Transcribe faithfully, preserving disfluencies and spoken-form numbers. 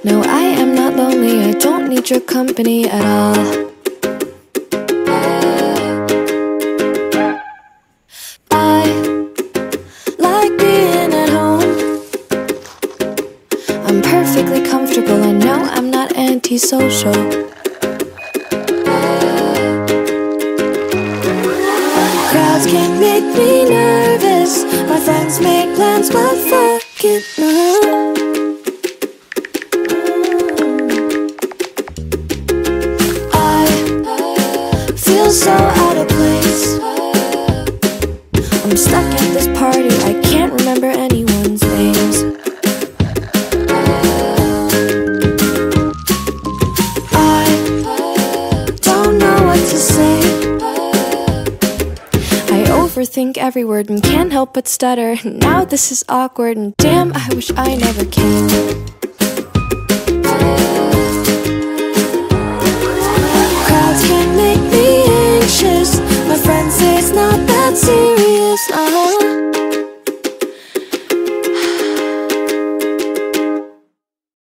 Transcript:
No, I am not lonely, I don't need your company at all. I like being at home. I'm perfectly comfortable, and no, I'm not antisocial. Crowds can make me nervous. My friends make plans, but fuck it, no. So out of place. I'm stuck at this party, I can't remember anyone's names. I don't know what to say. I overthink every word and can't help but stutter. Now this is awkward, and damn, I wish I never came.